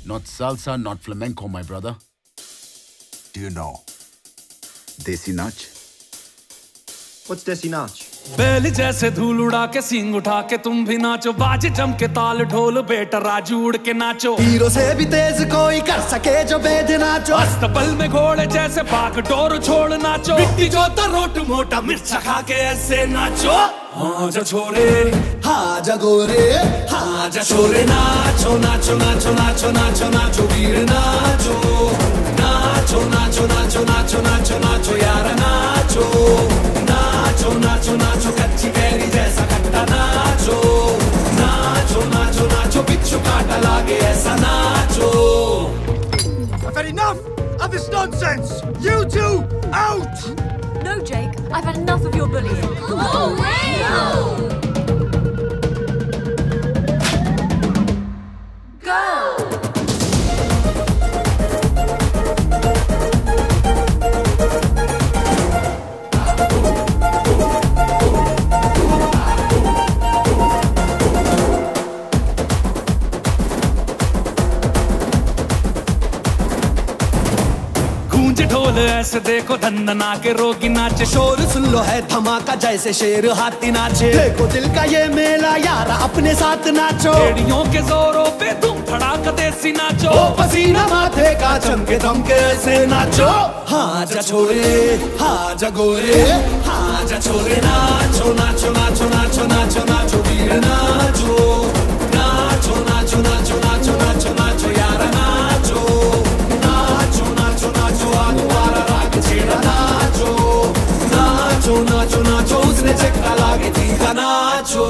Not salsa, not flamenco, my brother. Do you know Desi Nach? What's Desi Nach? बैल जैसे धूल उड़ा के सींग उठा के तुम भी नाचो, बाजे जम के ताल ढोल बेटा राजू उड़ के नाचो। हीरो से भी तेज कोई कर सके जो बेद नाचो, अस्तबल में घोड़े जैसे भाग डोर छोड़ नाचो। मिट्टी जो रोट मोटा मिर्च खा के ऐसे नाचो। हाँ जा छोरे, हाँ जा गोरे, हाँ जा छोरे, नाचो नाचो नाचो नाचो नाचो नाचो वीर नाचो, नाचो नाचो नाचो नाचो नाचो नाचो यार नाचो, नाचो नाचो नाचो कच्ची कैरी जैसा खट्टा नाचो, नाचो नाचो नाचो बिच्छू काटा लागे ऐसा नाचो। I've had enough of this nonsense! You two, out! No, Jake, I've had enough of your bullying. Oh, wow! Go! ढोल ऐसे देखो धंधना के रोगी नाचे, शोर सुन लो है धमाका जैसे शेर हाथी नाचे। देखो दिल का ये मेला यार अपने साथ नाचो, एड़ियों के जोरों पे तुम धड़ाका देसी नाचो। ओ पसीना माथे का चमके दमके ऐसे नाचो। हाँ जा छोरे, हाँ जा गोरे, हाँ जा छोरे, नाचो नाचो नाचो नाचो नाचो नाचो वीर नाचो, नाचो नाचो नाचो नाचो नाचो नाचो यार नाचो, नाचो नाचो नाचो आगू वाला राग छेड़ा नाचो, नाचो नाचो नाचो उसने चक्का लागे थी का नाचो।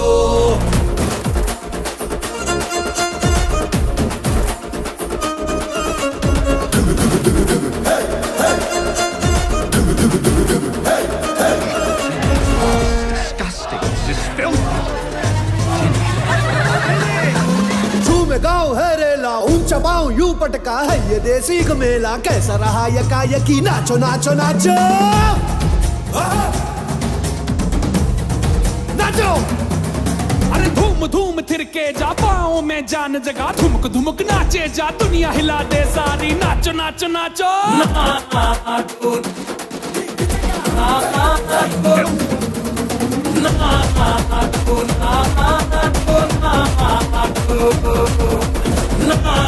गाँव है रेला ऊंचा पाँव यूं पटका है ये देसी का मेला, कैसा रहा यकी नाचो नाचो नाचो नाचो। अरे धूम धूम थिरके जा पाँव में जान जगा, धुमक धुमक नाचे जा दुनिया हिला दे सारी, नाचो नाचो नाचो। No